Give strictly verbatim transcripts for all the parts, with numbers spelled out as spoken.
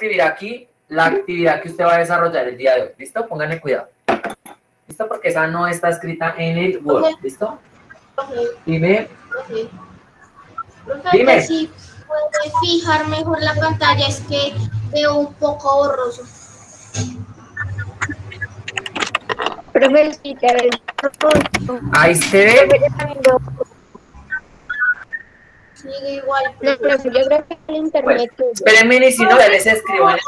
escribir aquí la actividad que usted va a desarrollar el día de hoy. ¿Listo? Pónganle cuidado. ¿Listo? Porque esa no está escrita en el Word. ¿Listo? Dime. Dime. Si puede fijar mejor la pantalla, es que veo un poco borroso. Profe, sí, te veo. Ahí se ve. Sigue igual. No, profe, yo creo que el internet. Bueno, espérenme y si no, ya les escribo en el...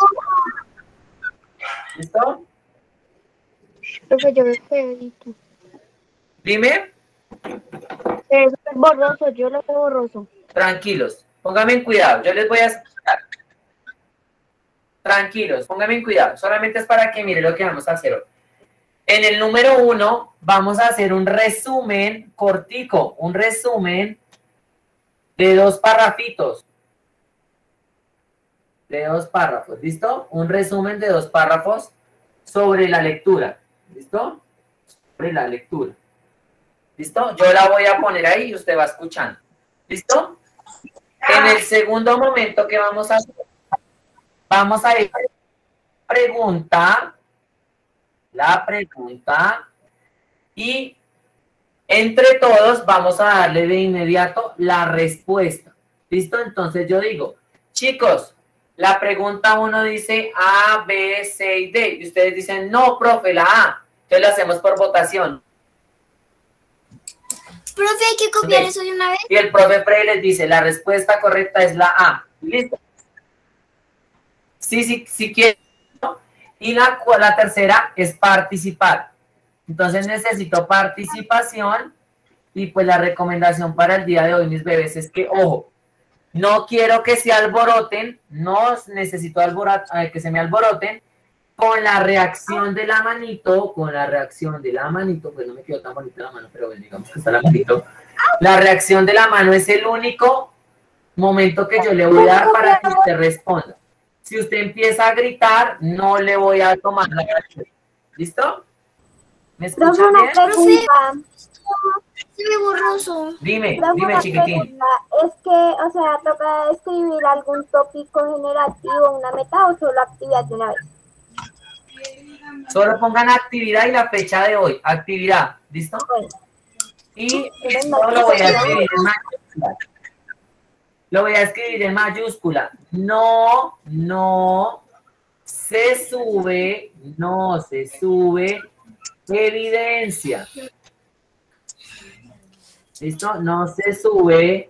¿Listo? Profe, yo veo que Dime. es borroso, yo lo veo borroso. Tranquilos, pónganme en cuidado, yo les voy a explicar. Tranquilos, pónganme en cuidado, solamente es para que miren lo que vamos a hacer hoy. En el número uno vamos a hacer un resumen cortico, un resumen de dos párrafitos. De dos párrafos, ¿listo? Un resumen de dos párrafos sobre la lectura, ¿listo? Sobre la lectura. ¿Listo? Yo la voy a poner ahí y usted va escuchando. ¿Listo? En el segundo momento que vamos a hacer, vamos a ir a la pregunta, la pregunta, y entre todos vamos a darle de inmediato la respuesta. ¿Listo? Entonces yo digo, chicos, la pregunta uno dice A, B, C y D, y ustedes dicen, no, profe, la A. Entonces lo hacemos por votación. Profe, hay que copiar eso de una vez. Y el profe Frey les dice, la respuesta correcta es la A. ¿Listo? Sí, sí, sí quiero. Y la, la tercera es participar. Entonces necesito participación. Y pues la recomendación para el día de hoy, mis bebés, es que, ojo, no quiero que se alboroten, no necesito alborot, que se me alboroten, con la reacción de la manito, con la reacción de la manito, pues no me quedó tan bonita la mano, pero digamos que está la manito. La reacción de la mano es el único momento que yo le voy a dar para que usted responda. Si usted empieza a gritar, no le voy a tomar la reacción. ¿Listo? ¿Me escuchan bien? Profe, se ve borroso. Dime, dime, chiquitín. Es que, o sea, toca escribir algún tópico generativo, una meta o solo actividad de una vez. Solo pongan actividad y la fecha de hoy. Actividad, ¿listo? Y esto lo voy a escribir en mayúscula. Lo voy a escribir en mayúscula. No, no se sube, no se sube evidencia. ¿Listo? No se sube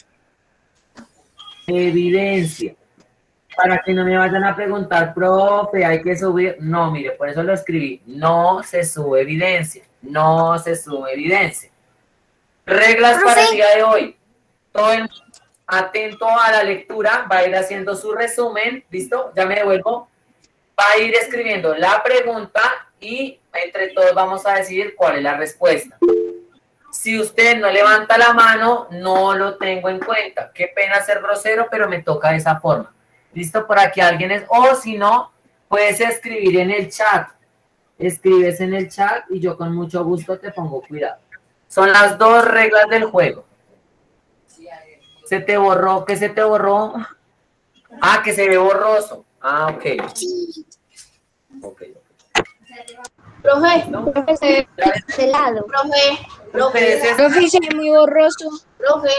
evidencia. Para que no me vayan a preguntar, profe, hay que subir. No, mire, por eso lo escribí. No se sube evidencia. No se sube evidencia. Reglas Profe. para el día de hoy. Todo el mundo atento a la lectura, va a ir haciendo su resumen. ¿Listo? Ya me devuelvo. Va a ir escribiendo la pregunta y entre todos vamos a decidir cuál es la respuesta. Si usted no levanta la mano, no lo tengo en cuenta. Qué pena ser grosero, pero me toca de esa forma. ¿Listo? Por aquí alguien es, o si no, puedes escribir en el chat. Escribes en el chat y yo con mucho gusto te pongo cuidado. Son las dos reglas del juego. ¿Se te borró? ¿Qué se te borró? Ah, que se ve borroso. Ah, ok. Sí. Ok. Profe, ¿No? Profe, de lado. profe, profe, Profe, Profe, se ve muy borroso. profe.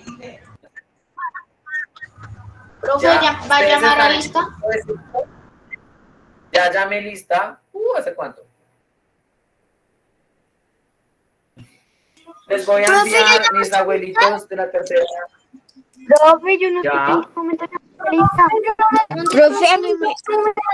Profe, Ya, ¿ya va a ustedes llamar a están- lista? Ya llamé lista. Uh, ¿hace cuánto? Les voy a Profe, enviar ¿ya llamaste mis abuelitos de la tercera. Profe, yo no sé Ya. qué comenta la lista. Profe, a mí me...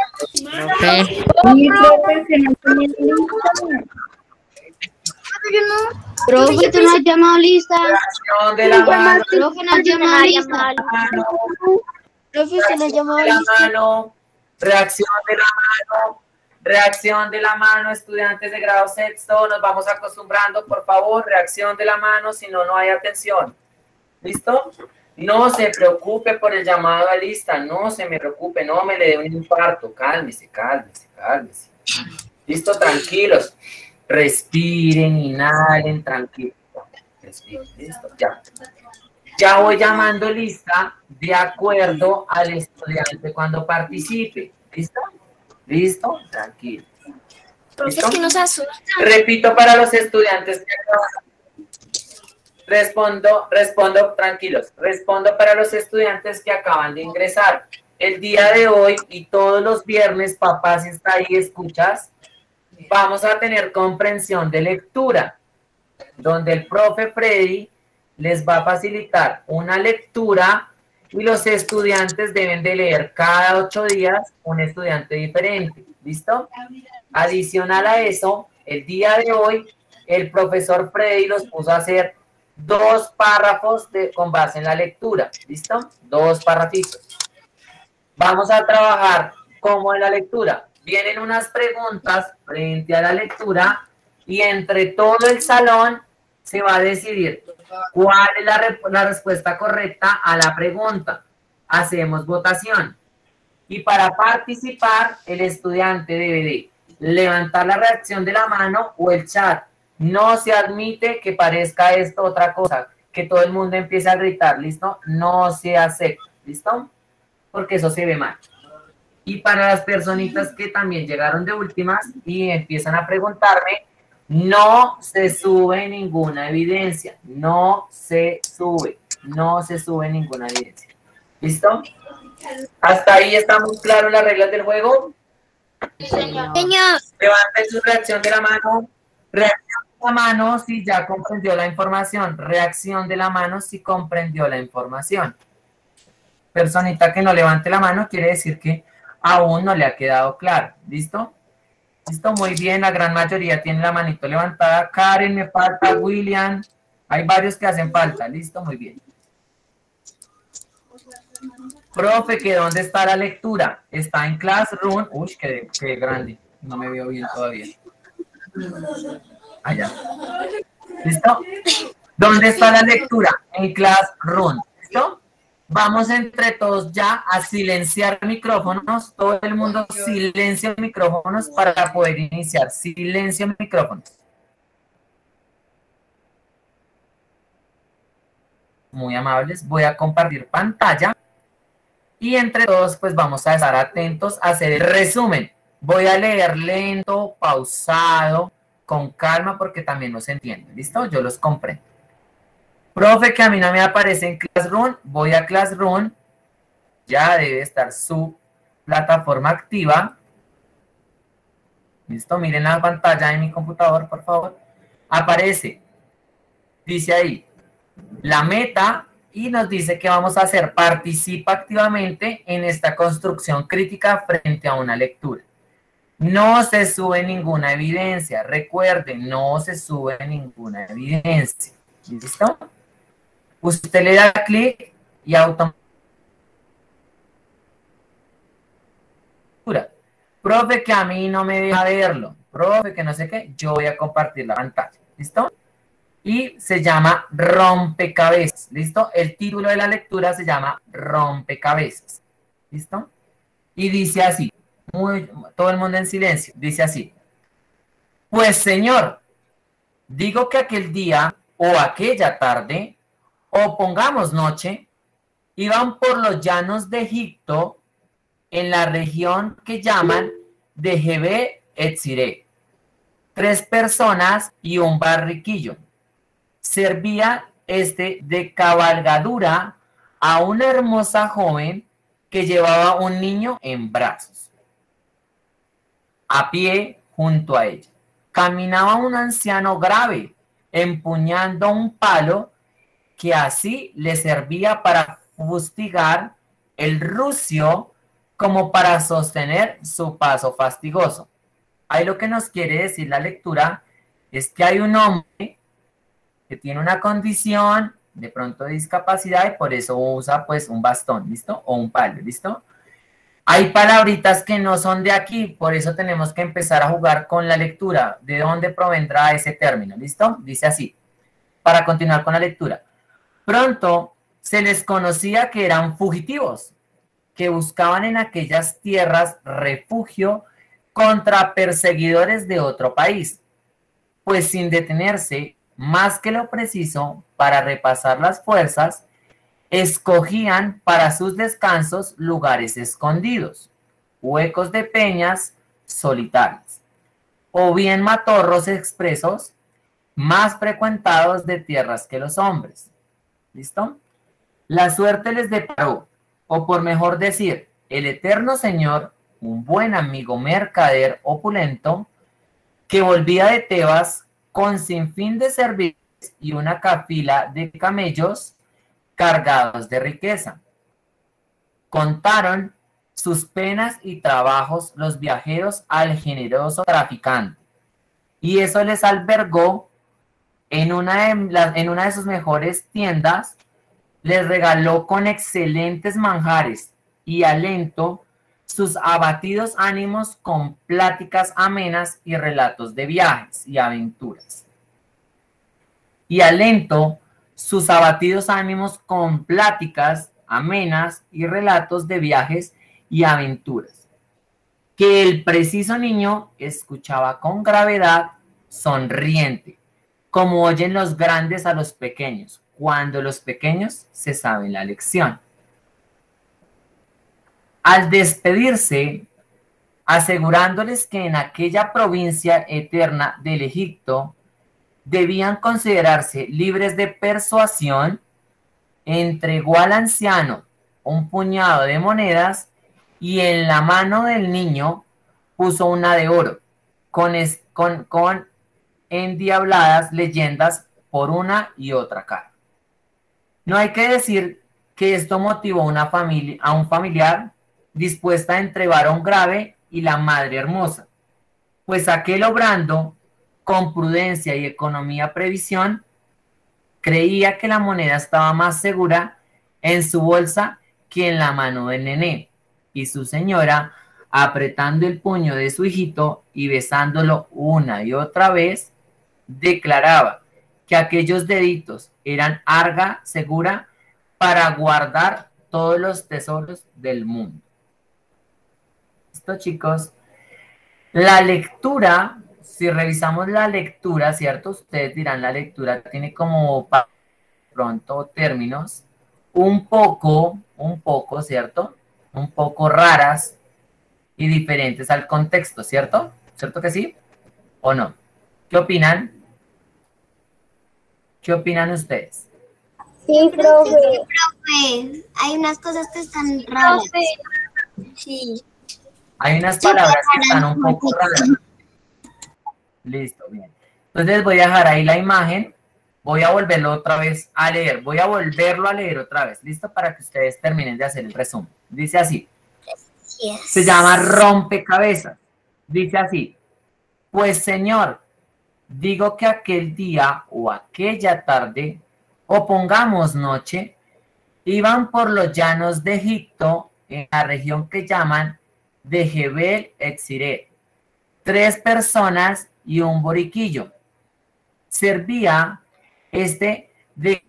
Yo no. Profe, tú no has llamado lista. Reacción de la mano. Profe, no has llamado a lista. mano, Profe, usted no ha llamado de la lista. mano. Reacción de la mano. Reacción de la mano, estudiantes de grado sexto. Nos vamos acostumbrando, por favor. Reacción de la mano, si no, no hay atención. ¿Listo? No se preocupe por el llamado a lista. No se me preocupe. No me le dé un infarto. Cálmese, cálmese, cálmese. ¿Listo? Tranquilos. Respiren, inhalen, tranquilos. Respiren, listo, ya. Ya voy llamando lista de acuerdo al estudiante cuando participe. ¿Listo? ¿Listo? Tranquilo. Profe, es que nos asusta. Repito para los estudiantes que acaban. Respondo, respondo, tranquilos. Respondo para los estudiantes que acaban de ingresar. El día de hoy y todos los viernes, papá, si está ahí, escuchas, vamos a tener comprensión de lectura, donde el profe Freddy les va a facilitar una lectura y los estudiantes deben de leer cada ocho días un estudiante diferente. ¿Listo? Adicional a eso, el día de hoy, el profesor Freddy los puso a hacer dos párrafos de, con base en la lectura. ¿Listo? Dos párrafitos. Vamos a trabajar como en la lectura. Vienen unas preguntas frente a la lectura y entre todo el salón se va a decidir cuál es la, re la respuesta correcta a la pregunta. Hacemos votación. Y para participar, el estudiante debe de levantar la reacción de la mano o el chat. No se admite que parezca esto otra cosa, que todo el mundo empiece a gritar, ¿listo? No se acepta, ¿listo? Porque eso se ve mal. Y para las personitas que también llegaron de últimas y empiezan a preguntarme, no se sube ninguna evidencia, no se sube, no se sube ninguna evidencia. ¿Listo? ¿Hasta ahí estamos claros las reglas del juego? Señor. Levanten su reacción de la mano. Reacción de la mano si ya comprendió la información. Reacción de la mano si comprendió la información. Personita que no levante la mano quiere decir que aún no le ha quedado claro. ¿Listo? Listo, muy bien. La gran mayoría tiene la manito levantada. Karen, me falta. William. Hay varios que hacen falta. ¿Listo? Muy bien. Profe, ¿que dónde está la lectura? Está en Classroom. Uy, qué, qué grande. No me veo bien todavía. Allá. ¿Listo? ¿Dónde está la lectura? En Classroom. ¿Listo? Vamos entre todos ya a silenciar micrófonos. Todo el mundo silencia micrófonos para poder iniciar. Silencio micrófonos. Muy amables. Voy a compartir pantalla. Y entre todos, pues vamos a estar atentos a hacer el resumen. Voy a leer lento, pausado, con calma, porque también no se entiende. ¿Listo? Yo los comprendo. Profe, que a mí no me aparece en Classroom. Voy a Classroom. Ya debe estar su plataforma activa. ¿Listo? Miren la pantalla de mi computador, por favor. Aparece. Dice ahí. La meta. Y nos dice que vamos a hacer, participa activamente en esta construcción crítica frente a una lectura. No se sube ninguna evidencia. Recuerden, no se sube ninguna evidencia. ¿Listo? Usted le da clic y automáticamente. Profe, que a mí no me deja verlo. Profe, que no sé qué. Yo voy a compartir la pantalla. ¿Listo? Y se llama Rompecabezas, ¿listo? El título de la lectura se llama Rompecabezas, ¿listo? Y dice así, muy, todo el mundo en silencio, dice así. Pues señor, digo que aquel día o aquella tarde, o pongamos noche, iban por los llanos de Egipto en la región que llaman de Jebe Etziré. Tres personas y un barriquillo. Servía este de cabalgadura a una hermosa joven que llevaba un niño en brazos. A pie junto a ella caminaba un anciano grave, empuñando un palo que así le servía para fustigar el rucio como para sostener su paso fastigoso. Ahí lo que nos quiere decir la lectura es que hay un hombre que tiene una condición de pronto de discapacidad y por eso usa pues un bastón, ¿listo? O un palo, ¿listo? Hay palabritas que no son de aquí, por eso tenemos que empezar a jugar con la lectura. ¿De dónde provendrá ese término? ¿Listo? Dice así, para continuar con la lectura. Pronto se les conocía que eran fugitivos, que buscaban en aquellas tierras refugio contra perseguidores de otro país, pues sin detenerse más que lo preciso para repasar las fuerzas, escogían para sus descansos lugares escondidos, huecos de peñas solitarias, o bien matorros expresos más frecuentados de tierras que los hombres. ¿Listo? La suerte les deparó, o por mejor decir, el eterno Señor, un buen amigo mercader opulento, que volvía de Tebas con sinfín de servicios y una cafila de camellos cargados de riqueza. Contaron sus penas y trabajos los viajeros al generoso traficante, y eso les albergó en una de, la, en una de sus mejores tiendas. Les regaló con excelentes manjares y alento sus abatidos ánimos con pláticas amenas y relatos de viajes y aventuras. Y alento sus abatidos ánimos con pláticas amenas y relatos de viajes y aventuras, que el preciso niño escuchaba con gravedad, sonriente, como oyen los grandes a los pequeños, cuando los pequeños se saben la lección. Al despedirse, asegurándoles que en aquella provincia eterna del Egipto debían considerarse libres de persuasión, entregó al anciano un puñado de monedas y en la mano del niño puso una de oro, con, es, con, con endiabladas leyendas por una y otra cara. No hay que decir que esto motivó una familia, a un familiar dispuesta entre varón grave y la madre hermosa, pues aquel obrando con prudencia y economía previsión, creía que la moneda estaba más segura en su bolsa que en la mano del nené, y su señora, apretando el puño de su hijito y besándolo una y otra vez, declaraba que aquellos deditos eran arga segura para guardar todos los tesoros del mundo. Listo, chicos. La lectura, si revisamos la lectura, ¿cierto? Ustedes dirán, la lectura tiene como pronto términos un poco, un poco, ¿cierto? Un poco raras y diferentes al contexto, ¿cierto? ¿Cierto que sí? ¿O no? ¿Qué opinan? ¿Qué opinan ustedes? Sí, profe. Profe, hay unas cosas que están raras. Sí. Hay unas palabras que están un poco raras. Listo, bien. Entonces voy a dejar ahí la imagen. Voy a volverlo otra vez a leer. Voy a volverlo a leer otra vez. ¿Listo? Para que ustedes terminen de hacer el resumen. Dice así. Yes. Se llama rompecabezas. Dice así. Pues, señor, digo que aquel día o aquella tarde, o pongamos noche, iban por los llanos de Egipto, en la región que llaman de Jebel Etziret, tres personas y un boriquillo. Servía este de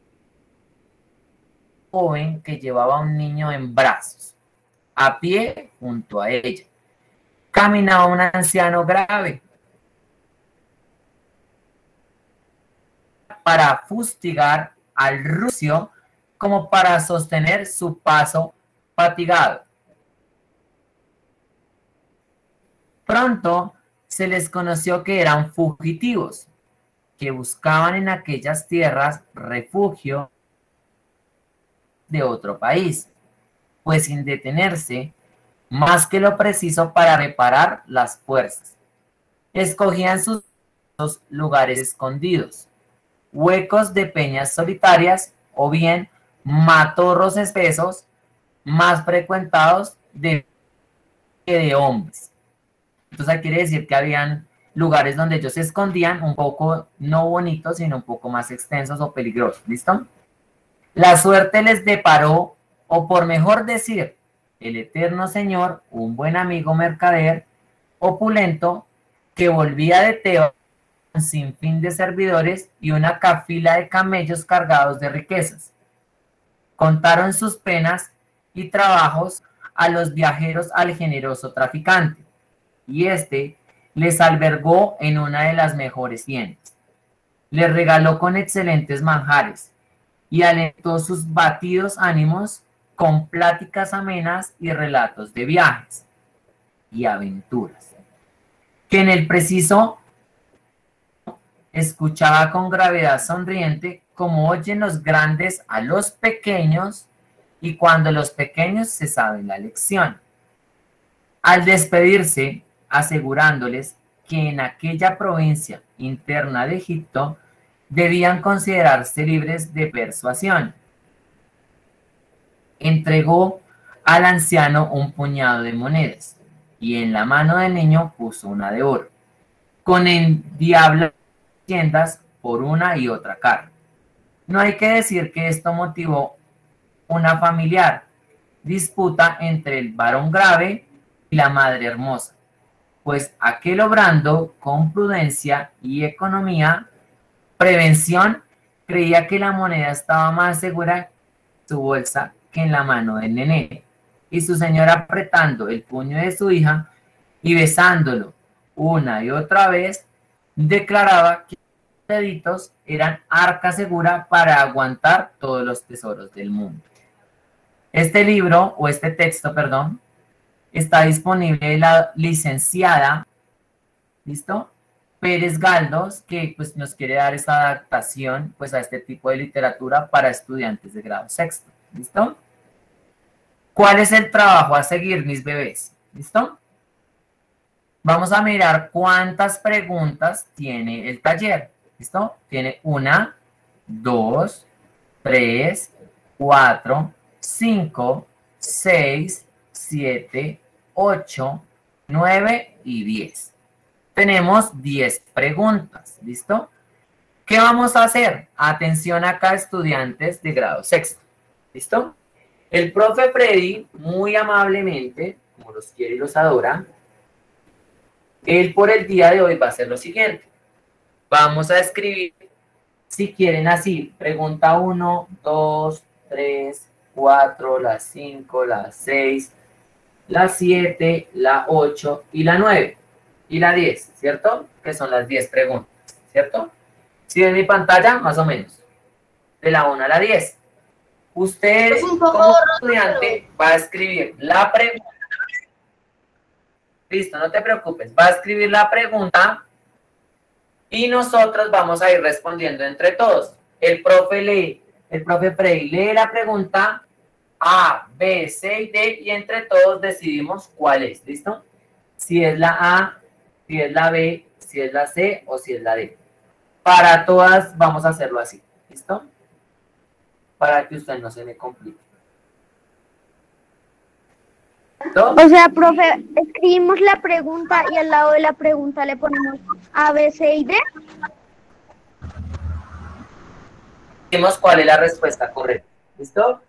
joven que llevaba a un niño en brazos, a pie junto a ella. Caminaba un anciano grave, para fustigar al rucio como para sostener su paso fatigado. Pronto se les conoció que eran fugitivos, que buscaban en aquellas tierras refugio de otro país, pues sin detenerse más que lo preciso para reparar las fuerzas. Escogían sus lugares escondidos, huecos de peñas solitarias o bien matorros espesos más frecuentados de, de hombres. Entonces quiere decir que habían lugares donde ellos se escondían un poco no bonitos, sino un poco más extensos o peligrosos. ¿Listo? La suerte les deparó, o por mejor decir, el eterno Señor, un buen amigo mercader opulento que volvía de Tebas sin fin de servidores y una cafila de camellos cargados de riquezas. Contaron sus penas y trabajos a los viajeros al generoso traficante, y éste les albergó en una de las mejores tiendas. Les regaló con excelentes manjares y alentó sus batidos ánimos con pláticas amenas y relatos de viajes y aventuras, que en el preciso escuchaba con gravedad sonriente, como oyen los grandes a los pequeños y cuando los pequeños se saben la lección. Al despedirse, asegurándoles que en aquella provincia interna de Egipto debían considerarse libres de persuasión, entregó al anciano un puñado de monedas y en la mano del niño puso una de oro, con endiabladas tiendas por una y otra cara. No hay que decir que esto motivó una familiar disputa entre el varón grave y la madre hermosa, pues aquel, obrando con prudencia y economía, prevención, creía que la moneda estaba más segura en su bolsa que en la mano del nené, y su señora, apretando el puño de su hija y besándolo una y otra vez, declaraba que los deditos eran arca segura para aguantar todos los tesoros del mundo. Este libro, o este texto, perdón, está disponible de la licenciada, ¿listo?, Pérez Galdós, que pues nos quiere dar esta adaptación pues a este tipo de literatura para estudiantes de grado sexto, ¿listo? ¿Cuál es el trabajo a seguir, mis bebés? ¿Listo? Vamos a mirar cuántas preguntas tiene el taller, ¿listo? Tiene una, dos, tres, cuatro, cinco, seis, siete, ocho, nueve y diez. Tenemos diez preguntas, ¿listo? ¿Qué vamos a hacer? Atención acá, estudiantes de grado sexto, ¿listo? El profe Freddy, muy amablemente, como los quiere y los adora, él por el día de hoy va a hacer lo siguiente. Vamos a escribir, si quieren así, pregunta uno, dos, tres, cuatro, la cinco, la seis, la siete, la ocho y la nueve. Y la diez, ¿cierto? Que son las diez preguntas, ¿cierto? Si ven mi pantalla, más o menos. De la una a la diez. Usted, Es un poco como raro. estudiante, va a escribir la pregunta. Listo, no te preocupes. Va a escribir la pregunta y nosotros vamos a ir respondiendo entre todos. El profe lee, el profe Freddy lee la pregunta A, B, C y D y entre todos decidimos cuál es, ¿listo? Si es la A, si es la B, si es la C o si es la D. Para todas vamos a hacerlo así, ¿listo? Para que usted no se me complique. ¿Listo? O sea, profe, escribimos la pregunta y al lado de la pregunta le ponemos A, B, C y D. Decimos cuál es la respuesta correcta, ¿listo?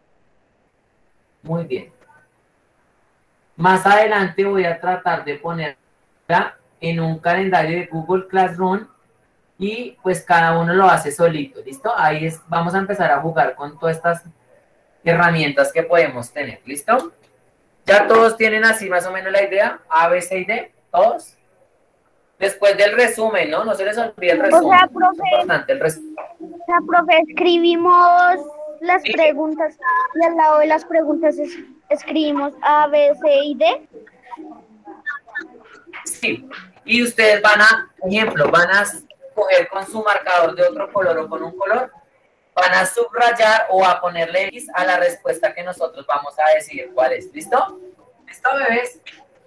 Muy bien. Más adelante voy a tratar de ponerla en un calendario de Google Classroom y pues cada uno lo hace solito, ¿listo? Ahí es, vamos a empezar a jugar con todas estas herramientas que podemos tener, ¿listo? ¿Ya todos tienen así más o menos la idea? A, B, C y D, ¿todos? Después del resumen, ¿no? No se les olvide el resumen. O sea, profe, es importante el resumen. O sea, profe, escribimos las Sí. preguntas y al lado de las preguntas es- escribimos A, B, C y D. Sí, y ustedes van a, ejemplo, van a coger con su marcador de otro color o con un color, van a subrayar o a ponerle X a la respuesta que nosotros vamos a decidir cuál es. ¿Listo? ¿Listo, bebés?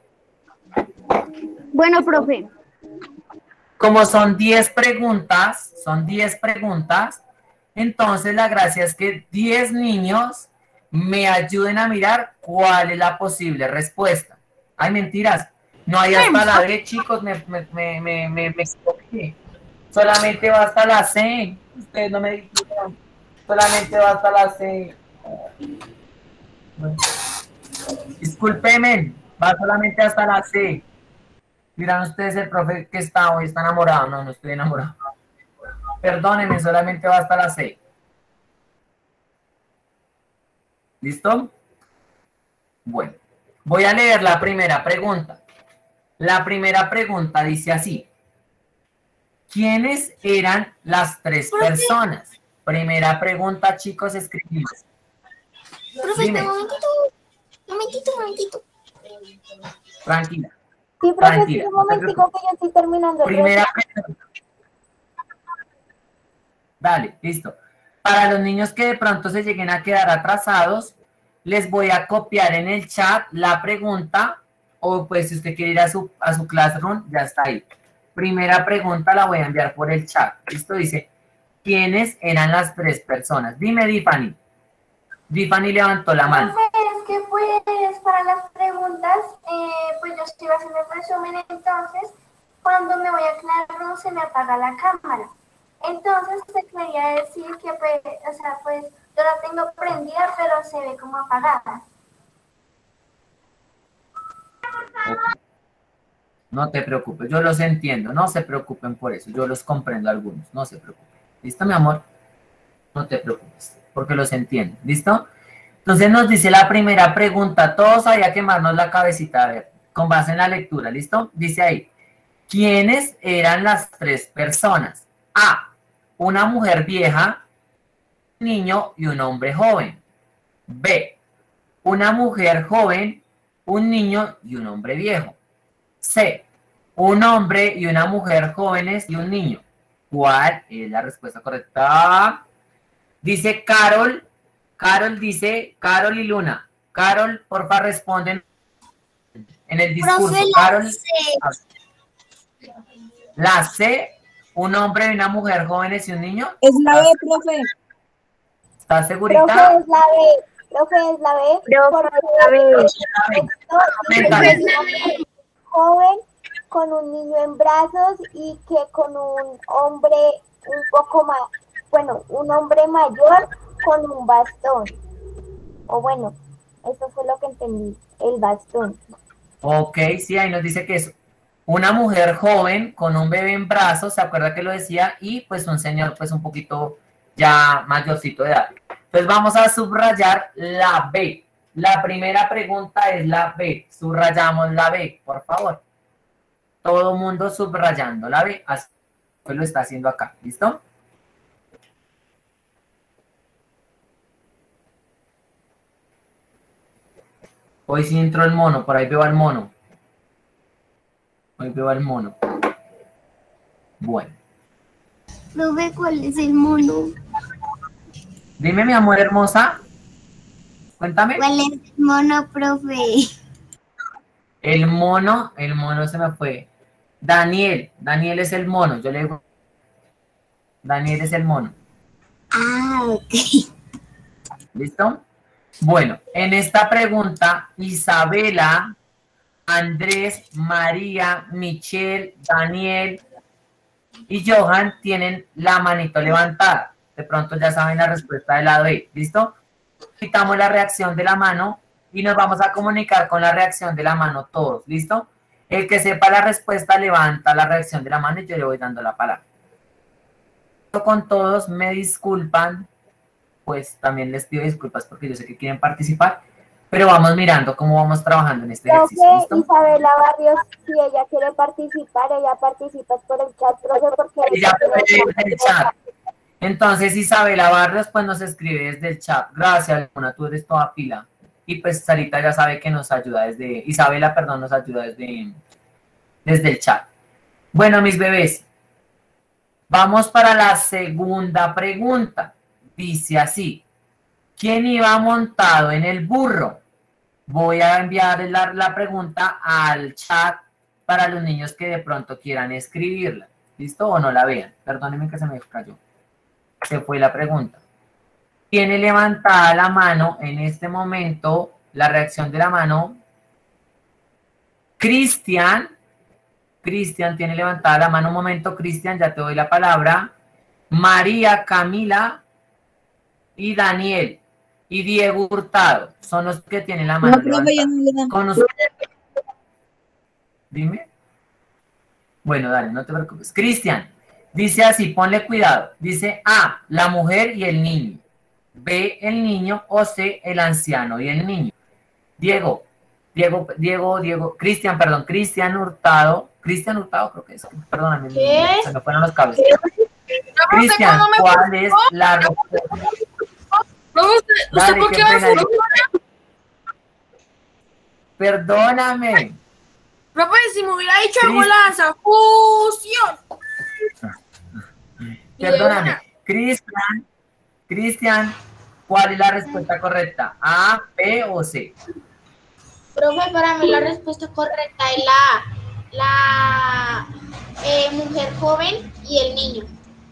Bueno, profe. Como son diez preguntas, son diez preguntas, entonces la gracia es que diez niños me ayuden a mirar cuál es la posible respuesta. Ay, mentiras. No hay hasta la D, chicos, me, me, me, me, me, me equivoqué. Solamente va hasta la C. Ustedes no me dijeron. Solamente va hasta la C. Bueno. Discúlpenme, va solamente hasta la C. Miran ustedes el profe que está hoy, está enamorado. No, no estoy enamorado. Perdónenme, solamente va hasta la C. ¿Listo? Bueno, voy a leer la primera pregunta. La primera pregunta dice así. ¿Quiénes eran las tres personas? Primera pregunta, chicos, escribimos. Profe, Dime. un momentito, un momentito, un momentito. Tranquila. Sí, profe, Tranquila, sí, un no te momentico que yo estoy terminando el Primera reto. pregunta. Dale, listo. Para los niños que de pronto se lleguen a quedar atrasados, les voy a copiar en el chat la pregunta, o pues si usted quiere ir a su, a su classroom, ya está ahí. Primera pregunta la voy a enviar por el chat. Listo, dice, ¿quiénes eran las tres personas? Dime, Tiffany. Tiffany levantó la mano. Profe, es que pues para las preguntas, eh, pues yo estoy haciendo el resumen, entonces cuando me voy a Classroom se me apaga la cámara. Entonces te quería decir que pues, o sea, pues yo la tengo prendida, pero se ve como apagada. Ok. No te preocupes, yo los entiendo, no se preocupen por eso, yo los comprendo algunos, no se preocupen. ¿Listo, mi amor? No te preocupes, porque los entiendo, ¿listo? Entonces nos dice la primera pregunta, todos hay que quemarnos la cabecita, a ver, con base en la lectura, ¿listo? Dice ahí, ¿quiénes eran las tres personas? A, una mujer vieja, un niño y un hombre joven. B, una mujer joven, un niño y un hombre viejo. C, un hombre y una mujer jóvenes y un niño. ¿Cuál es la respuesta correcta? Dice Carol, Carol dice, Carol y Luna. Carol, porfa, responden en el discurso. Profe, la Carol, C. la C, un hombre y una mujer jóvenes y un niño. Es la B, profe. ¿Estás segurita? Profe, es la B. Profe, es la B. Profe, es la B. Dice que joven con un niño en brazos y que con un hombre un poco más, bueno, un hombre mayor con un bastón. O bueno, eso fue lo que entendí, el bastón. Ok, sí, ahí nos dice que es una mujer joven con un bebé en brazos, ¿se acuerda que lo decía? Y pues un señor pues un poquito ya mayorcito de edad. Entonces vamos a subrayar la B. La primera pregunta es la B. Subrayamos la B, por favor. Todo mundo subrayando la B. Así pues lo está haciendo acá. ¿Listo? Hoy sí entró el mono. Por ahí veo al mono. Hoy veo al mono. Bueno. Profe, ¿cuál es el mono? Dime, mi amor hermosa. Cuéntame. ¿Cuál es el mono, profe? El mono, el mono se me fue. Daniel, Daniel es el mono. Yo le digo, Daniel es el mono. Ah, ok. ¿Listo? Bueno, en esta pregunta, Isabela, Andrés, María, Michelle, Daniel y Johan tienen la manito levantada. De pronto ya saben la respuesta del lado B. ¿Listo? Quitamos la reacción de la mano y nos vamos a comunicar con la reacción de la mano todos. ¿Listo? El que sepa la respuesta levanta la reacción de la mano y yo le voy dando la palabra. Con todos, me disculpan, pues también les pido disculpas porque yo sé que quieren participar, pero vamos mirando cómo vamos trabajando en este ejercicio. Profe, ¿Listo? Isabela Barrios, si ella quiere participar, ella participa por el chat, profe, porque... Ella puede desde el chat. Entonces, Isabela Barrios, pues nos escribe desde el chat. Gracias, Luna, tú eres toda pila. Y pues Sarita ya sabe que nos ayuda desde, Isabela, perdón, nos ayuda desde, desde el chat. Bueno, mis bebés, vamos para la segunda pregunta. Dice así, ¿quién iba montado en el burro? Voy a enviar la, la pregunta al chat para los niños que de pronto quieran escribirla. ¿Listo? O no la vean. Perdónenme que se me cayó. Se fue la pregunta. Tiene levantada la mano en este momento, la reacción de la mano. Cristian. Cristian tiene levantada la mano. Un momento, Cristian, ya te doy la palabra. María Camila y Daniel y Diego Hurtado son los que tienen la mano No, profe, yo no le dan. con ustedes. Dime. Bueno, dale, no te preocupes. Cristian, dice así, ponle cuidado. Dice A, la mujer y el niño. B, el niño. O C, el anciano y el niño. Diego, Diego, Diego, Diego, Cristian, perdón, Cristian Hurtado. Cristian Hurtado creo que es. Perdóname, ¿Qué? se me fueron los cables. Cristian, ¿cuál es la respuesta? Profe, ¿usted, Dale, ¿usted por qué qué me pena. fusiona? Perdóname. Profe, si me hubiera dicho algo Cris- lanza, fusión. Y de Perdóname. una. Cristian, Cristian, ¿cuál es la respuesta correcta? ¿A, B o C? Profe, para mí la respuesta correcta es la, la eh, mujer joven y el niño.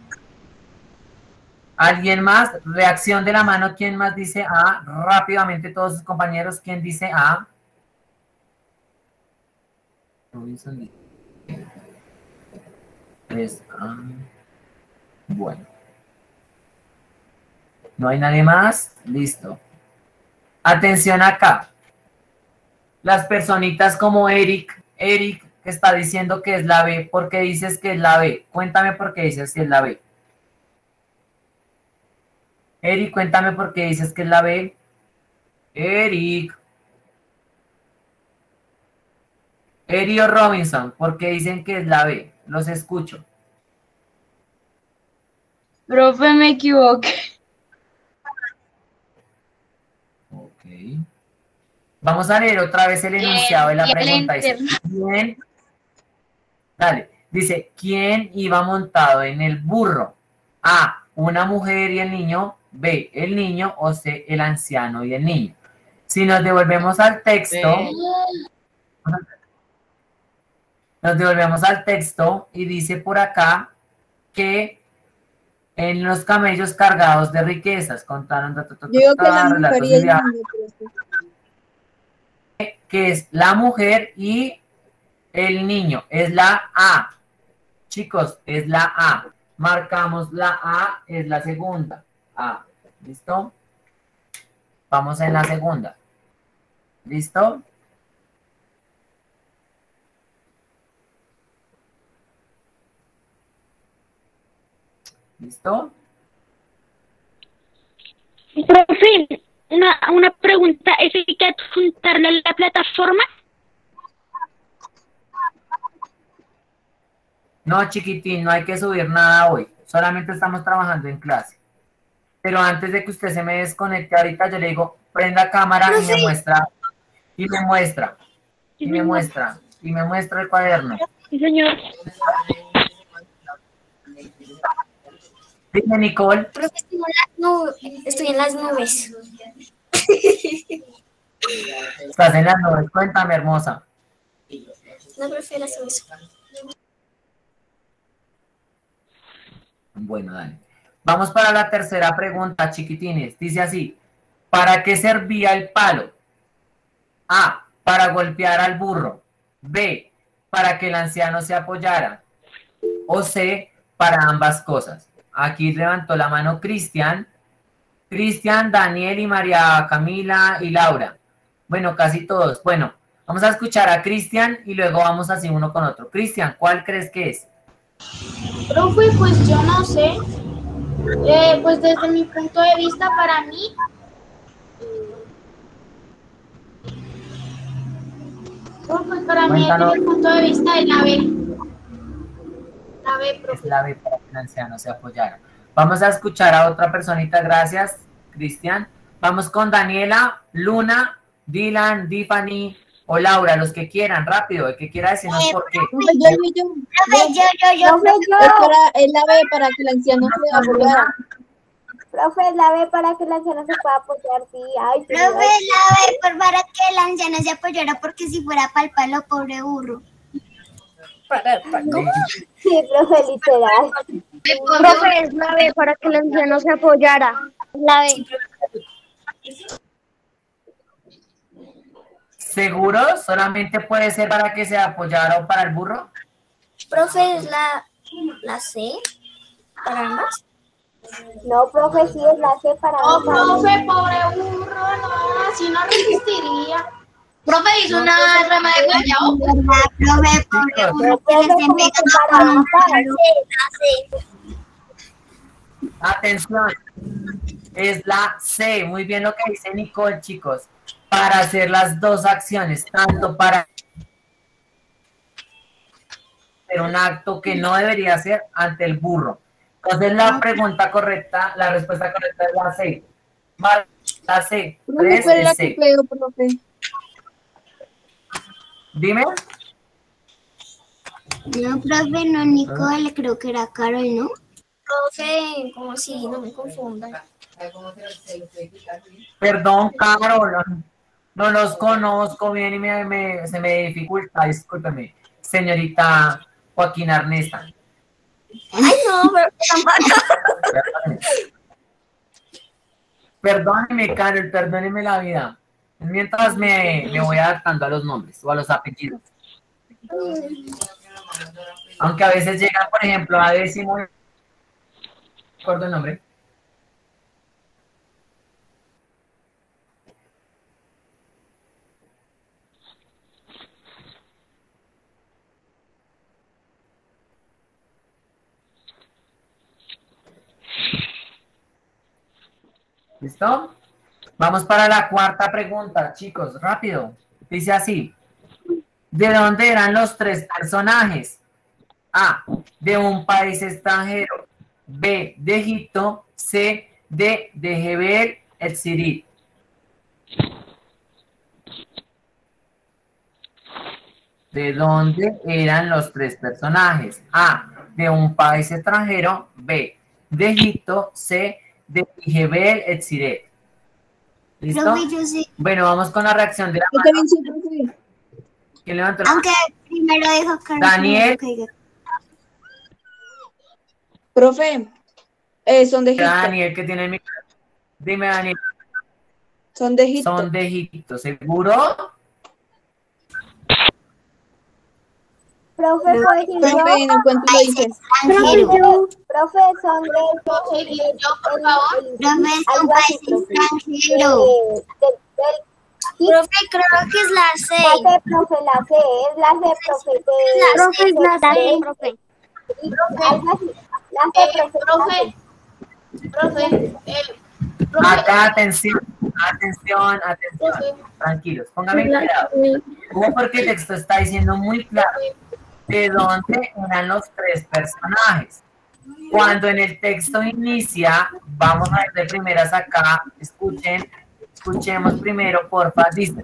¿Alguien más? Reacción de la mano. ¿Quién más dice A? Rápidamente todos sus compañeros. ¿Quién dice A? Robinson dice. Es A. Bueno. ¿No hay nadie más? Listo. Atención acá. Las personitas como Eric. Eric que está diciendo que es la B. ¿Por qué dices que es la B? Cuéntame por qué dices que es la B. Eric, cuéntame por qué dices que es la B. Eric. Eric o Robinson, ¿por qué dicen que es la B? Los escucho. Profe, me equivoqué. Ok. Vamos a leer otra vez el enunciado de la y el pregunta. Dice, enter. ¿quién? Dale. Dice, ¿quién iba montado en el burro? A, una mujer y el niño. B, el niño. O C, el anciano y el niño. Si nos devolvemos al texto, nos devolvemos al texto y dice por acá que en los camellos cargados de riquezas contaron ta, ta, ta, Yo digo que la ta, relatos mujer y de el viaje, niño, profe. que es la mujer y el niño. Es la A. Chicos, es la A. Marcamos la A, es la segunda. A. ¿Listo? Vamos en la segunda. ¿Listo? ¿Listo? Profe, una, una pregunta, ¿eso hay que adjuntarlo a la plataforma? No, chiquitín, no hay que subir nada hoy. Solamente estamos trabajando en clase. Pero antes de que usted se me desconecte ahorita, yo le digo, prenda cámara y me muestra. Y me muestra. Y me muestra. Y me muestra el cuaderno. Sí, señor. Dime, Nicole. Profe, estoy en las nubes. Estoy en las nubes. Estás en las nubes. Cuéntame, hermosa. No, profe, las nubes. Bueno, dale. Vamos para la tercera pregunta, chiquitines. Dice así, ¿para qué servía el palo? A, para golpear al burro. B, para que el anciano se apoyara. O C, para ambas cosas. Aquí levantó la mano Cristian. Cristian, Daniel y María Camila y Laura. Bueno, casi todos. Bueno, vamos a escuchar a Cristian y luego vamos así uno con otro. Cristian, ¿cuál crees que es? Profe, pues yo no sé. Eh, pues desde mi punto de vista, para mí, profe, pues para mí, desde Cuéntanos. mi punto de vista, es la B. La B, Es profe. la B para que el anciano se apoyara. Vamos a escuchar a otra personita. Gracias, Cristian. Vamos con Daniela, Luna, Dylan, Tiffany o Laura, los que quieran, rápido, el que quiera decirnos por qué. Profe, yo, yo, yo. Profe, yo, yo, yo. Profe, yo. Es, para, es la B para que el anciano se apoyara. Profe, la B para que el anciano se pueda apoyar, sí. Ay, sí, Profe, ay. la B por para que el anciano se apoyara porque si fuera para el palo, pobre burro. Sí, profe, literal. Profe, es la B para que el anciano se apoyara. La B. ¿Seguro? ¿Solamente puede ser para que se apoyara o para el burro? Profe, es la, la C para ambas. No, profe, sí es la C para Oh, ambas. profe, pobre burro, no, así no resistiría. Profe, hizo una rama de guayabo. ¿Verdad, profe? Pobre Chicos. burro que Profe, le esté ¿cómo que pegando para con un ambas? palo. Atención, es la C. Muy bien lo que dice Nicole, chicos. Para hacer las dos acciones, tanto para hacer un acto que no debería hacer ante el burro, Entonces la pregunta correcta, la respuesta correcta es la C. Mar- La C. Profe, tres ¿cuál es la es que C. pego, profe? Dime. No, profe, no, Nicole, creo que era Carol, ¿no? Profe, como si no me confundan. Perdón, Carol. No los conozco bien y me, me- se me dificulta. Discúlpeme. Señorita Joaquín Ernesta. Ay, no, pero tampoco. Perdóneme, Carol, perdóneme la vida. Mientras me, me voy adaptando a los nombres o a los apellidos. Aunque a veces llegan, por ejemplo, a décimo. ¿Me acuerdo el nombre? ¿Listo? Vamos para la cuarta pregunta, chicos, rápido. Dice así. ¿De dónde eran los tres personajes? A, de un país extranjero. B, de Egipto. C, de, de Jebel el Sirit. ¿De dónde eran los tres personajes? A, de un país extranjero. B, de Egipto. C, de Jebel el Sirit. ¿Listo? Profe, yo sé, Bueno, vamos con la reacción de la Yo mano. también soy profe. ¿Quién levantó la aunque primero dijo Carol. Daniel. que- Profe, eh, son de mano? Egipto. Daniel, que tiene el micrófono. Dime, Daniel. Son de Egipto. Son de Egipto, ¿seguro? Profe, ¿puedo decir yo? Profe, en el cuento lo dice. Extranjero. Profe, son de... ¿Puedo seguir yo, por favor? Profe, es un Algo así, país profe. extranjero. Eh, del- del- Profe, creo que es la C. La C, profe, la C, es la C, profe. de- La profe, es la C, profe. algo así. La C, Eh, profe. la C. profe, profe, eh, profe, Acá, atención, atención, atención. profe, Tranquilos, póngame cuidado. Como porque el texto está diciendo muy claro de dónde eran los tres personajes. Cuando en el texto inicia, vamos a ver de primeras acá, escuchen, escuchemos primero, porfa, dice.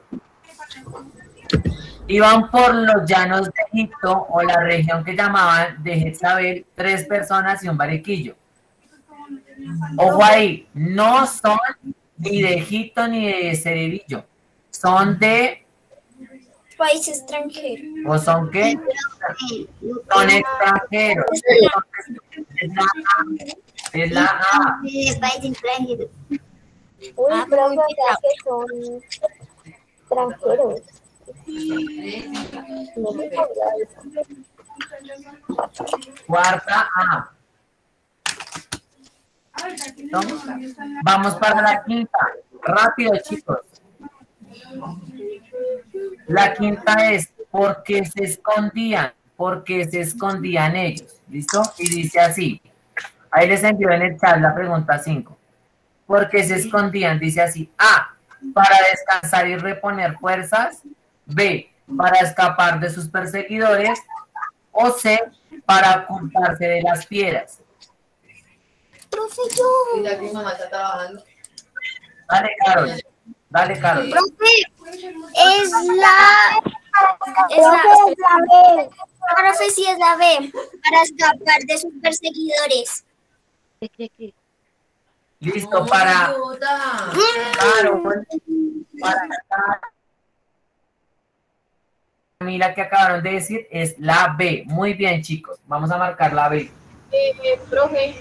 Iban por los llanos de Egipto o la región que llamaban de Jezabel, tres personas y un barquillo. Ojo ahí, no son ni de Egipto ni de Cerevillo, son de, País extranjero. o son qué, son extranjeros. Es la A, es la A. De país extranjero. Uy, Ah, profe, muy o sea que son extranjeros. No me sabía eso. Cuarta A. ¿No? Vamos para la quinta. Rápido, chicos. La quinta es porque se escondían, porque se escondían ellos. ¿Listo? Y dice así. Ahí les envió en el chat la pregunta cinco. ¿Por qué se escondían? Dice así. A, para descansar y reponer fuerzas. B, para escapar de sus perseguidores. O C, para ocultarse de las fieras. Profe, yo. Ya que mi mamá está trabajando. Dale, Carol. Dale, Carol. Profe, es la. Es Profe, la. es la B. Profe, sí es la B. Para escapar de sus perseguidores. Listo, para Ayuda. Carol. Para Camila, que acabaron de decir, es la B. Muy bien, chicos. Vamos a marcar la B. eh, profe,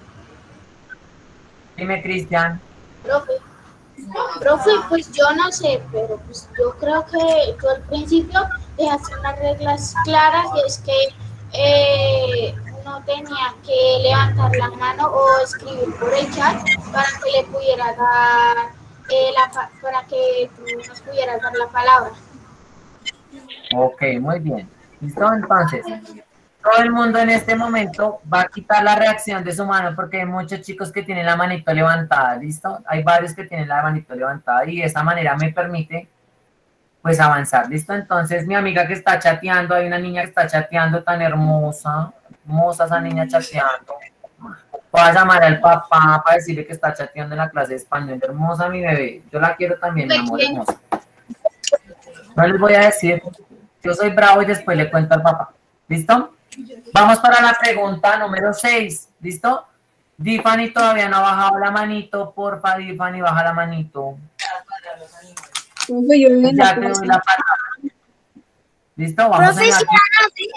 Dime, Cristian. profe. Profe, pues yo no sé, pero pues yo creo que tú al principio dejaste unas reglas claras y es que eh, uno tenía que levantar la mano o escribir por el chat para que le pudiera dar eh, la pa- para que tú nos pudieras dar la palabra. Ok, muy bien. ¿Listo? Entonces, todo el mundo en este momento va a quitar la reacción de su mano porque hay muchos chicos que tienen la manito levantada, ¿listo? Hay varios que tienen la manito levantada y de esa manera me permite, pues, avanzar, ¿listo? Entonces, mi amiga que está chateando, hay una niña que está chateando tan hermosa, hermosa esa niña chateando. Voy a llamar al papá para decirle que está chateando en la clase de español. Hermosa mi bebé. Yo la quiero también, mi amor, hermosa. No les voy a decir. Yo soy bravo y después le cuento al papá. ¿Listo? Vamos para la pregunta número seis. ¿Listo? Difani todavía no ha bajado la manito. Porfa, Difani, baja la manito. Profe, yo en Ya la te doy clase. la palabra. ¿Listo? Vamos en la quinta.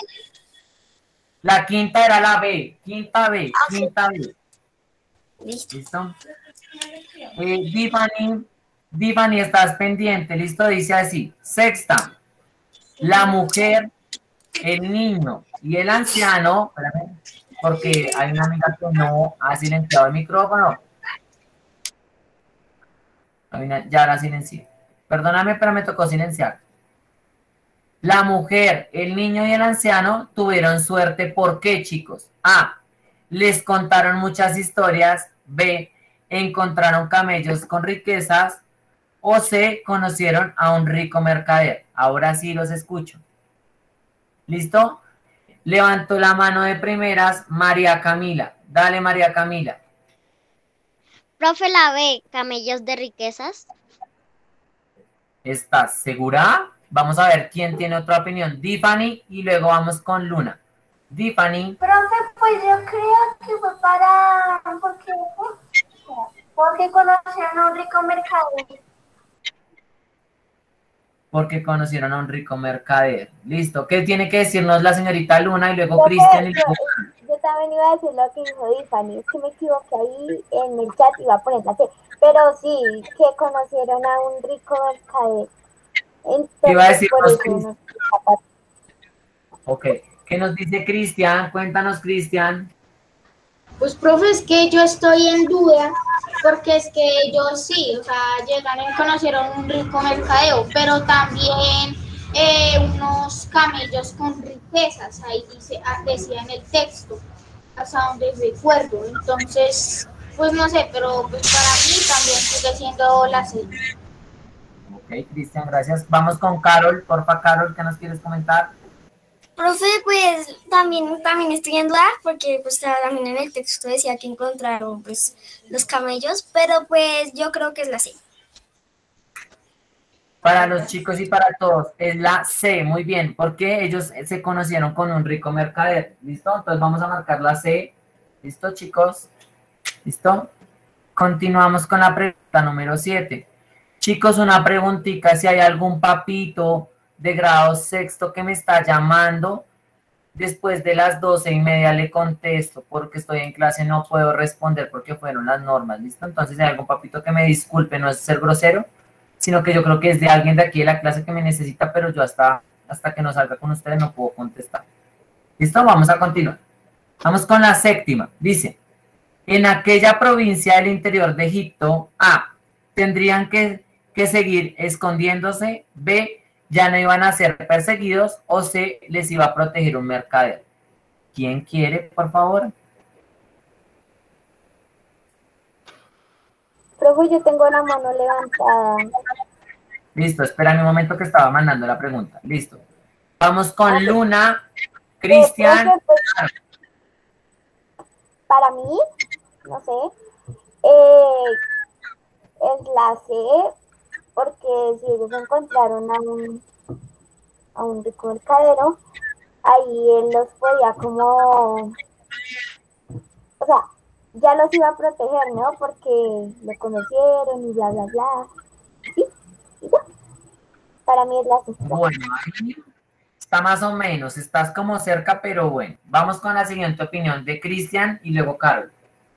La quinta era la B. Quinta B. Quinta B. ¿Listo? Eh, Difani, Difani, estás pendiente. ¿Listo? Dice así. Sexta. La mujer, el niño y el anciano. Espérame, porque hay una amiga que no ha silenciado el micrófono. Hay una- ya la silencié. Perdóname, pero me tocó silenciar. La mujer, el niño y el anciano tuvieron suerte. ¿Por qué, chicos? A. Les contaron muchas historias. B. Encontraron camellos con riquezas. O C. Conocieron a un rico mercader. Ahora sí los escucho. ¿Listo? Levantó la mano de primeras María Camila. Dale, María Camila. Profe, la B, camellos de riquezas. ¿Estás segura? Vamos a ver quién tiene otra opinión. Difani y luego vamos con Luna. Difani. Profe, pues yo creo que fue para... Porque, porque conocieron a un rico mercader. Porque conocieron a un rico mercader. Listo. ¿Qué tiene que decirnos la señorita Luna y luego Profe, Cristian y yo, luego... yo también iba a decir lo que dijo Difani, es que me equivoqué ahí en el chat, iba a poner la C, pero sí, que conocieron a un rico mercader. Entonces, ¿Qué iba a decir por nos eso Cristian? nos... Ok. ¿Qué nos dice Cristian? Cuéntanos, Cristian. Pues, profe, es que yo estoy en duda, porque es que ellos sí, o sea, llegaron y conocieron un rico mercadeo, pero también eh, unos camellos con riquezas, ahí dice, ah, decía en el texto, hasta donde recuerdo. Entonces, pues no sé, pero pues para mí también sigue siendo la C. Ok, Cristian, gracias. Vamos con Carol. Porfa, Carol, ¿qué nos quieres comentar? Profe, pues también, también estoy en duda porque pues también en el texto decía que encontraron pues los camellos, pero pues yo creo que es la C. Para los chicos y para todos, es la C, muy bien, porque ellos se conocieron con un rico mercader. ¿Listo? Entonces vamos a marcar la C. ¿Listo, chicos? ¿Listo? Continuamos con la pregunta número siete. Chicos, una preguntita, si hay algún papito de grado sexto que me está llamando, después de las doce y media le contesto, porque estoy en clase, no puedo responder porque fueron las normas, ¿listo? Entonces, si hay algún papito que me disculpe, no es ser grosero, sino que yo creo que es de alguien de aquí de la clase que me necesita, pero yo hasta, hasta que no salga con ustedes no puedo contestar. ¿Listo? Vamos a continuar. Vamos con la séptima. Dice, en aquella provincia del interior de Egipto, A, tendrían que, que seguir escondiéndose, B, ya no iban a ser perseguidos, o C, les iba a proteger un mercader. ¿Quién quiere, por favor? Profe, yo tengo la mano levantada. Listo, espera un momento que estaba mandando la pregunta. Listo. Vamos con Ah, Luna, Eh, Cristian. profe, pues, para mí, no sé, eh, es la C, porque si ellos encontraron a un, a un rico mercadero, ahí él los podía como, o sea, ya los iba a proteger, ¿no? Porque lo conocieron y bla, bla, bla. ¿Sí? ¿Y ya? Para mí es la C. Bueno, ahí está más o menos, estás como cerca, pero bueno. Vamos con la siguiente opinión de Cristian y luego Carol.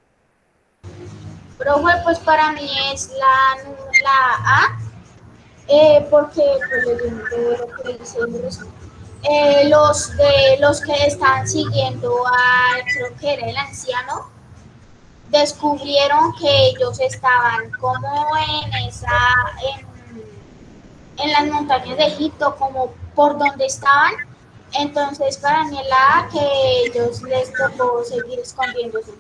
Profe, pues para mí es la, la A, eh, porque pues, leyendo todo lo que dice el resumen, eh, los de los que están siguiendo al, creo que era el anciano, descubrieron que ellos estaban como en esa, en, en las montañas de Egipto, como por donde estaban. Entonces para mí es la A, que ellos les tocó seguir escondiéndose.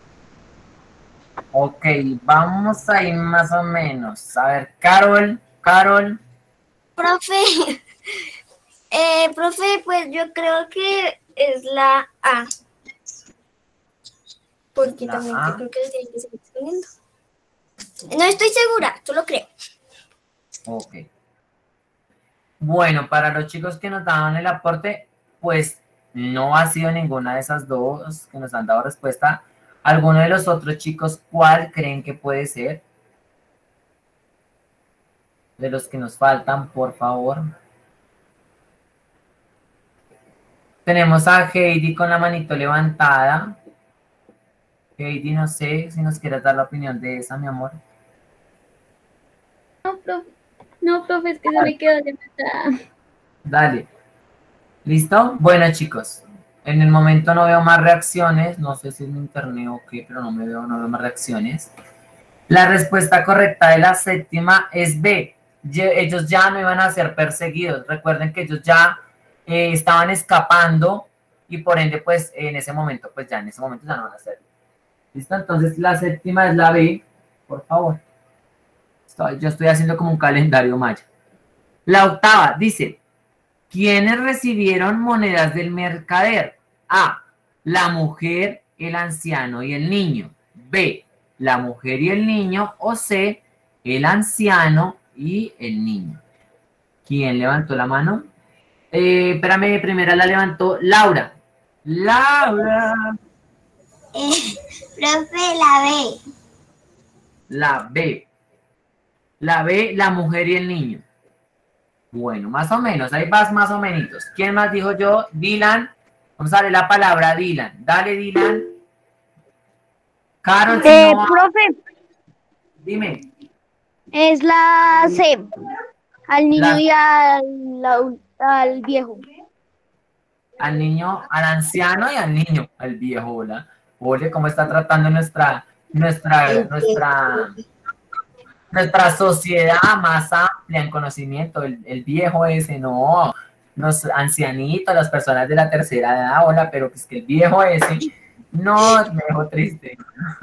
Ok, vamos ahí más o menos. A ver, Carol, Carol. Profe, eh, profe, pues yo creo que es la A. Porque La también A. yo creo que se tiene que seguir escondiendo. No estoy segura, solo creo. Ok. Bueno, para los chicos que nos daban el aporte, pues no ha sido ninguna de esas dos que nos han dado respuesta. ¿Alguno de los otros chicos cuál creen que puede ser? De los que nos faltan, por favor. Tenemos a Heidi con la manito levantada. Heidi, no sé si nos quieres dar la opinión de esa, mi amor. No, profe, no, profe, es que se me quedó levantada. Dale. ¿Listo? Bueno, chicos, en el momento no veo más reacciones. No sé si es mi internet o qué, pero no me veo, no veo más reacciones. La respuesta correcta de la séptima es B. Ye- Ellos ya no iban a ser perseguidos. Recuerden que ellos ya eh, estaban escapando y por ende, pues, en ese momento, pues ya en ese momento ya no van a ser. ¿Listo? Entonces, la séptima es la B, por favor. Estoy- yo estoy haciendo como un calendario maya. La octava dice, ¿quiénes recibieron monedas del mercader? A, la mujer, el anciano y el niño. B, la mujer y el niño. O C, el anciano y el niño. ¿Quién levantó la mano? Eh, espérame, primera la levantó Laura. Laura. Eh, profe, la B. La B. La B, la mujer y el niño. Bueno, más o menos, ahí vas más o menos. ¿Quién más dijo yo? Dylan. Vamos a darle la palabra a Dylan. Dale, Dylan. Carol, si Eh, no va- profe, dime. es la C. Al niño La- y al, al, al viejo. Al niño, al anciano y al niño, al viejo, hola. Ole, cómo está tratando nuestra, nuestra, nuestra, nuestra sociedad más amplia en conocimiento. El, el viejo ese, no, los ancianitos, las personas de la tercera edad, hola, pero es que el viejo ese, no, me dejó triste.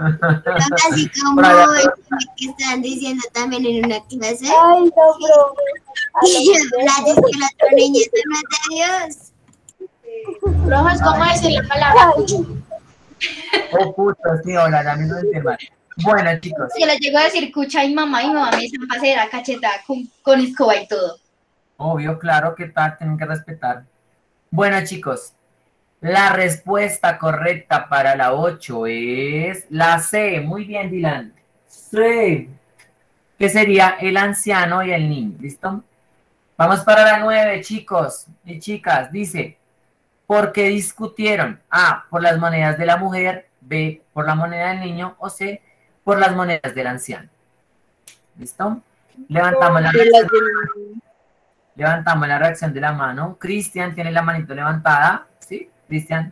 Así como Por allá- el que estaban diciendo también en una clase. Ay, no, profe. A lo Y mejor- la es que la otra niña se mata a Dios. Profe, es como decir la palabra cucho. Oh, puto, sí, hola, ya mismo el tema. Bueno, chicos, Yo le llego a decir cucha a mi mamá y mi mamá me dice pasera, cachetada con, con escoba y todo. obvio, claro que tal, tienen que respetar. Bueno, chicos, la respuesta correcta para la ocho es la C. Muy bien, Dylan. C. Que sería el anciano y el niño. ¿Listo? Vamos para la nueve, chicos y chicas. Dice, ¿por qué discutieron? A, por las monedas de la mujer. B, por la moneda del niño. O C, por las monedas del anciano. ¿Listo? Levantamos la reacción. Levantamos la reacción de la mano. Cristian tiene la manito levantada. ¿Sí? Cristian.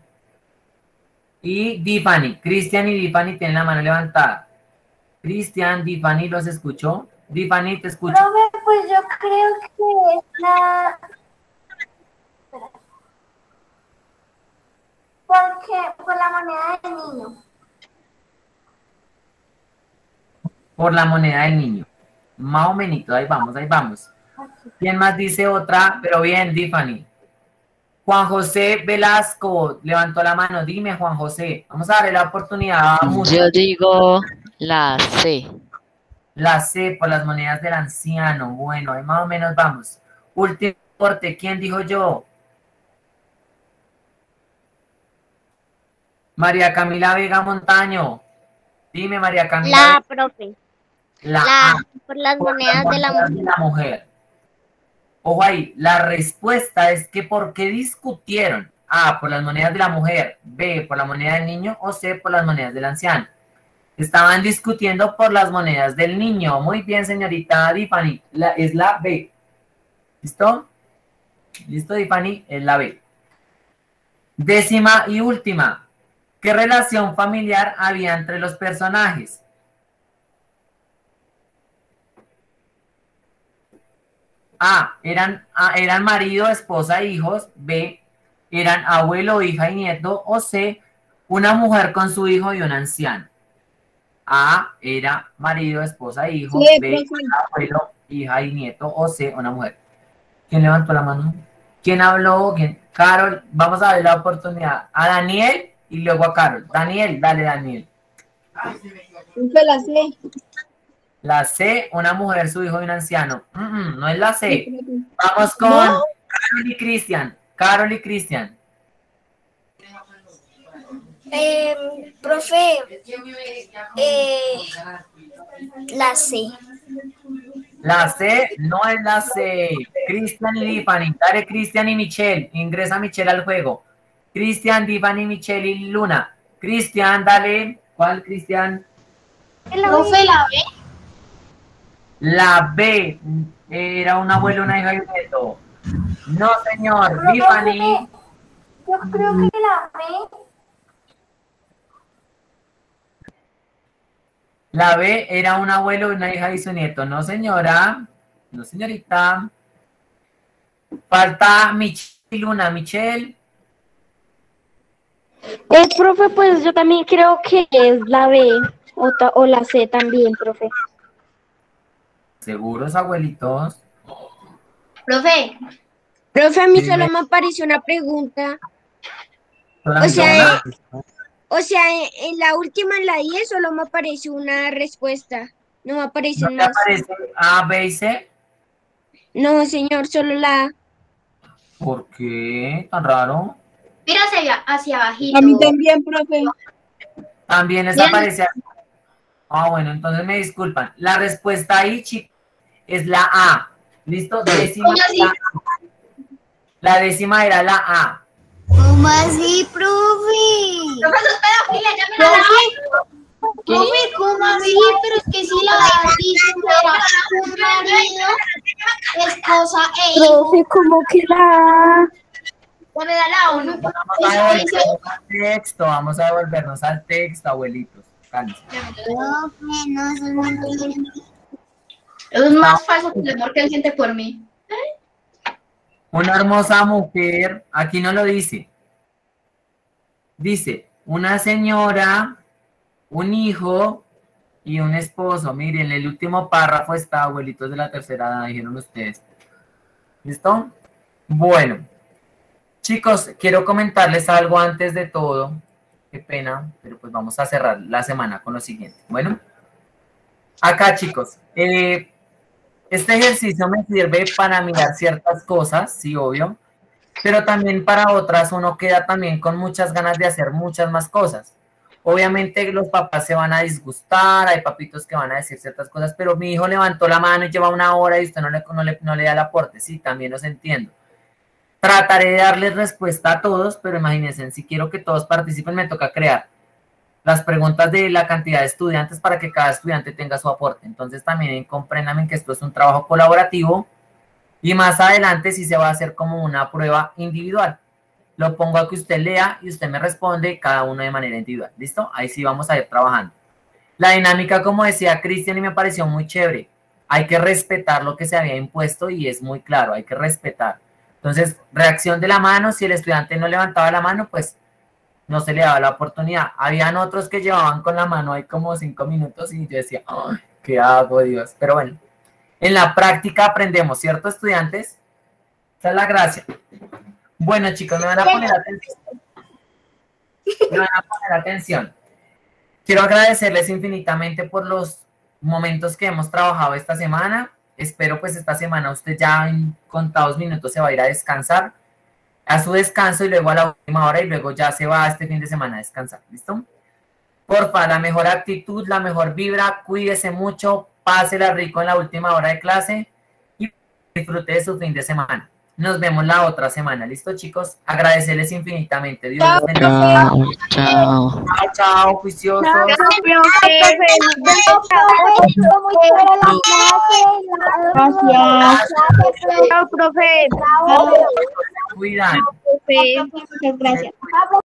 Y Tiffany. Cristian y Tiffany tienen la mano levantada. Cristian, Tiffany, ¿los escuchó? Tiffany, te escucho. Profe, pues yo creo que es la... Espera. Porque por la moneda del niño. Por la moneda del niño. Más o menos, ahí vamos, ahí vamos. ¿Quién más dice otra? Pero bien, Tiffany. Juan José Velasco levantó la mano. Dime, Juan José. Vamos a darle la oportunidad a muchos. Yo digo la C. La C, por las monedas del anciano. Bueno, ahí más o menos vamos. Último corte. ¿Quién dijo yo? María Camila Vega Montaño. Dime, María Camila. La, profe. La, La, A, por las por monedas de la monedas mujer. de la mujer. Ojo ahí, la respuesta es que ¿por qué discutieron? A, por las monedas de la mujer. B, por la moneda del niño. O C, por las monedas del anciano. Estaban discutiendo por las monedas del niño. Muy bien, señorita Tiffany. La, es la B. ¿Listo? ¿Listo, Tiffany? Es la B. Décima y última. ¿Qué relación familiar había entre los personajes? A, eran, A, eran marido, esposa e hijos. B, eran abuelo, hija y nieto. O C, una mujer con su hijo y un anciano. A, era marido, esposa e hijos. Sí, B, profe. abuelo, hija y nieto. O C, una mujer. ¿Quién levantó la mano? ¿Quién habló? ¿Quién? Carol, vamos a ver la oportunidad. A Daniel, y luego a Carol. Daniel, dale, Daniel. Profe, la C. La C, una mujer, su hijo y un anciano. Mm, mm, no es la C. Vamos con ¿No? Carol y Cristian. Carol y Cristian. Eh, profe, eh, la C. La C no es la C. Cristian y Tiffany. Dale, Cristian y Michelle. Ingresa Michelle al juego. Cristian, Tiffany, Michelle y Luna. Cristian, dale. ¿Cuál, Cristian? Profe, la B. La B. Era un abuelo, una hija y un nieto. No, señor. Tiffany. Yo creo que la B. La B era un abuelo, una hija y su nieto. No, señora. No, señorita. Falta Michelle y Luna. Michelle. Eh, profe, pues yo también creo que es la B o, ta- o la C también, profe. ¿Seguros, abuelitos? Profe, Profe, a mí Dime. solo me apareció una pregunta. Solamente sea, una. O sea, en, en la última, en la diez, solo me apareció una respuesta. No me ¿No aparecen te más. aparece A, B y C? No, señor, solo la A. ¿Por qué? ¿Tan raro? mira hacia, hacia abajito. A mí también, profe. También les Bien. aparece. Ah, bueno, entonces me disculpan. La respuesta ahí, chicos, es la A. ¿Listo? Décima. ¿Cómo así? La, la décima era la A. ¿Cómo así, profe? Profesor, espera, Julia, ya me la Profe, profe, ¿cómo así? Pero es que si la dice fuera un marido, esposa e hijo, Profe, ¿cómo que la A? ya me da la uno. Vamos a devolvernos al texto, vamos a devolvernos al texto, abuelitos. Cálmense. Profe, no, eso no entiendo. Eso es más falso que el amor que él siente por mí. Una hermosa mujer, aquí no lo dice. Dice, una señora, un hijo y un esposo. Miren, el último párrafo está, abuelitos de la tercera edad, dijeron ustedes. ¿Listo? Bueno, chicos, quiero comentarles algo antes de todo. Qué pena, pero pues vamos a cerrar la semana con lo siguiente. Bueno, acá, chicos, eh, este ejercicio me sirve para mirar ciertas cosas, sí, obvio, pero también para otras uno queda también con muchas ganas de hacer muchas más cosas. Obviamente los papás se van a disgustar, hay papitos que van a decir ciertas cosas, pero mi hijo levantó la mano y lleva una hora y usted no le, no le, no le da el aporte, sí, también los entiendo. Trataré de darles respuesta a todos, pero imagínense, si quiero que todos participen, me toca crear las preguntas de la cantidad de estudiantes para que cada estudiante tenga su aporte. Entonces también compréndanme que esto es un trabajo colaborativo y más adelante sí se va a hacer como una prueba individual. Lo pongo a que usted lea y usted me responde cada uno de manera individual. ¿Listo? Ahí sí vamos a ir trabajando. La dinámica, como decía Cristian, y me pareció muy chévere. Hay que respetar lo que se había impuesto y es muy claro, hay que respetar. Entonces, reacción de la mano, si el estudiante no levantaba la mano, pues no se le daba la oportunidad. Habían otros que llevaban con la mano ahí como cinco minutos y yo decía, ¡ay, qué hago, Dios! Pero bueno, en la práctica aprendemos, ¿cierto, estudiantes? Esa es la gracia. Bueno, chicos, me van a poner atención. Me van a poner atención. Quiero agradecerles infinitamente por los momentos que hemos trabajado esta semana. Espero pues esta semana usted ya en contados minutos se va a ir a descansar. A su descanso y luego a la última hora y luego ya se va este fin de semana a descansar, ¿listo? Porfa, la mejor actitud, la mejor vibra, cuídese mucho, pásela rico en la última hora de clase y disfrute de su fin de semana. Nos vemos la otra semana, ¿listo, chicos? Agradecerles infinitamente. Dios los bendiga. Chao, chao. Chao, chao, juiciosos. Gracias. Chao, profe. Cuidan. Profe, muchas gracias.